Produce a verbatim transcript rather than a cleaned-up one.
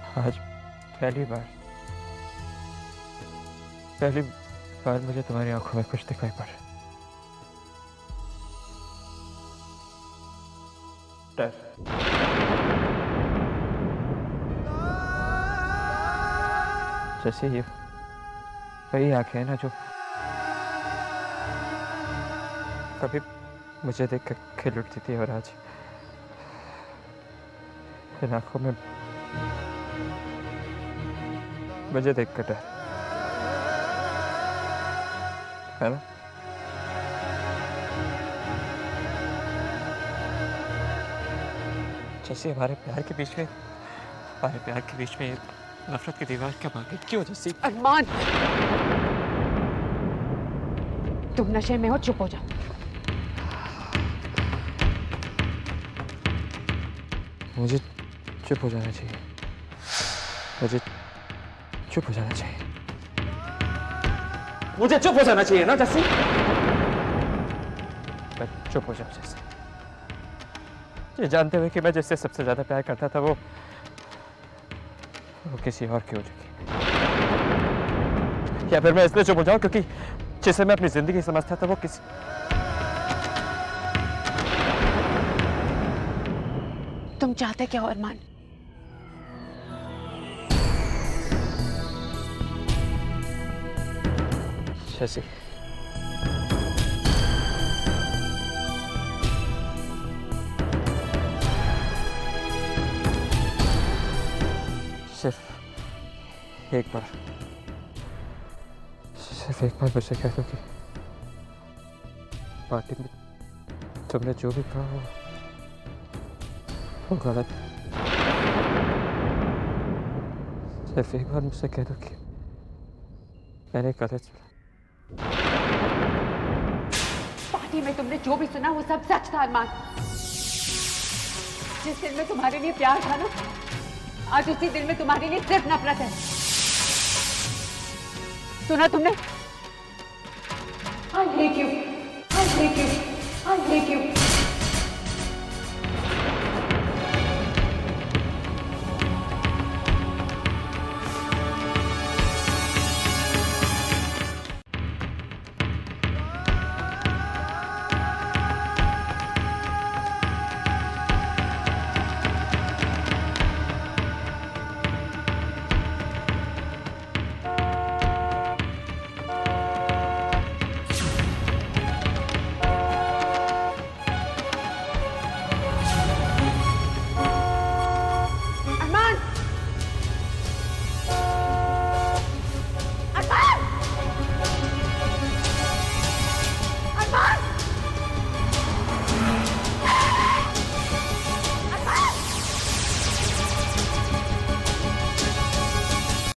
आज पहली बार पहली बार मुझे तुम्हारी आंखों में कुछ दिखाई पड़ा। डर। जैसे ये वही आंखें हैं ना जो कभी मुझे देख कर खिल उठती थी, और आज इन आंखों में मुझे देख कर डर है ना। जैसे हमारे प्यार के बीच में हमारे प्यार के बीच में नफरत की दीवार कब आ गई? क्यों जैसी? अरमान, तुम नशे में हो, चुप हो जाओ। मुझे चुप हो जाना चाहिए, मुझे चुप हो जाना चाहिए, मुझे चुप हो जाना चाहिए ना जैसी। मैं चुप हो जाऊं जैसे, ये जानते हुए कि मैं जिससे सबसे ज्यादा प्यार करता था वो वो किसी और की हो चुकी, या फिर मैं इसलिए चुप हो जाऊं क्योंकि जिसे मैं अपनी जिंदगी समझता था वो किसी तुम चाहते क्या हो अरमान? जैसी सिर्फ एक बार सिर्फ एक बार मुझे कह दो कि पार्टी में तुमने जो भी कहा वो वो गलत। सिर्फ एक बार मुझसे कह दो कि मैंने गलत सुना। पार्टी में तुमने जो भी सुना वो सब सच था अरमान। जिस दिल में तुम्हारे लिए प्यार था ना, आज उसी दिल में तुम्हारे लिए सिर्फ नफरत है। सुना तुमने? I hate you. I hate you. I hate you.